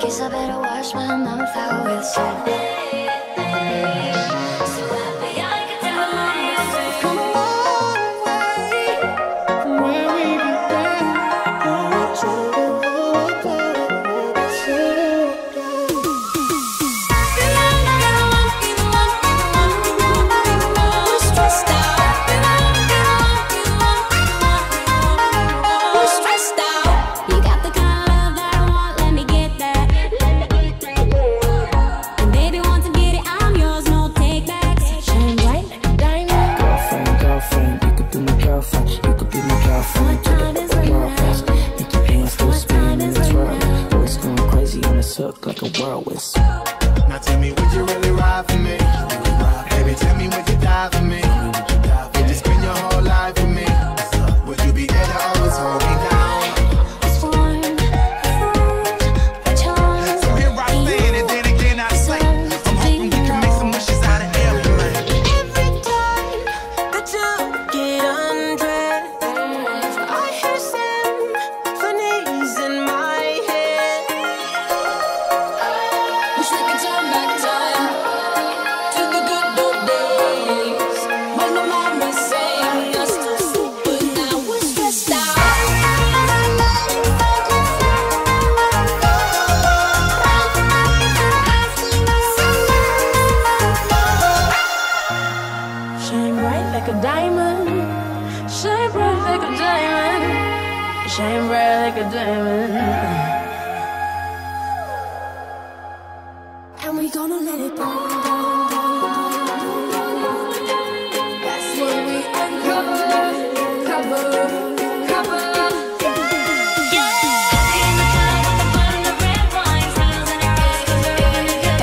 Guess I better wash my mouth out with soap. So happy I could tell you come a long way from where we began. Like a whirlwind. Now tell me, would you really ride for me? Baby, tell me, would you die for me? Would you spend your whole life with me? Would you be there to always hold me down? So here I stand, and then again I say, I'm hoping we can make some wishes out of every man. Every time that you get undressed, I hear symphonies in my head. Wish we could turn back time to the good old days when the mama sang us to sleep, but now we're stressed out. Shine bright like a diamond, shine bright like a diamond, shine bright like a diamond. And we gonna let it burn, burn, burn, burn. That's what we uncover, cover, cover. Yeah. In the club with the bottle of red wine, smiles and eyes, 'cause we're having a good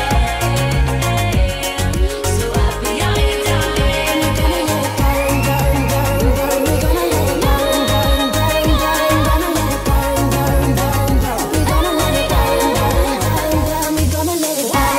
time. So happy I can tell you. And we're gonna let it burn, burn, burn, burn. We're gonna let it burn, burn, burn, burn. Gonna let it burn, burn, burn, burn. We're gonna let it burn, burn, burn, burn. We're gonna let it burn.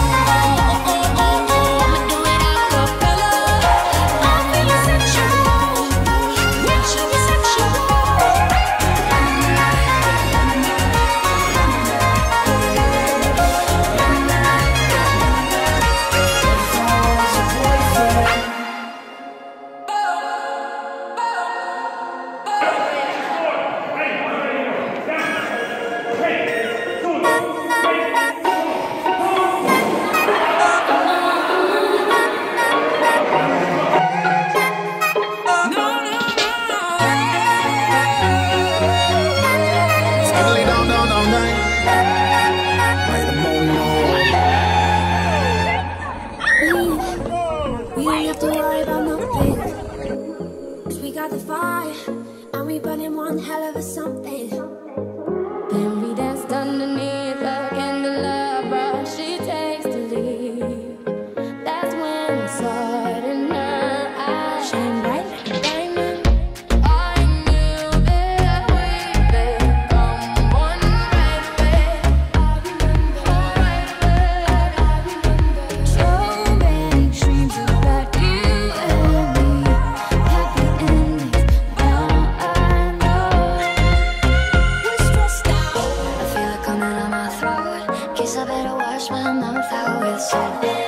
We ain't have to worry about nothing, 'cause we got the fire, and we burning one hell of a something. Then we danced underneath the candelabra she takes to leave. That's when I saw it in her eyes. Shine bright like a diamond. I knew that we'd become one right away. So many dreams about you and me, happy endings. Now I know we're stressed out. I feel it coming on my throat. Guess I better wash my mouth out with soap.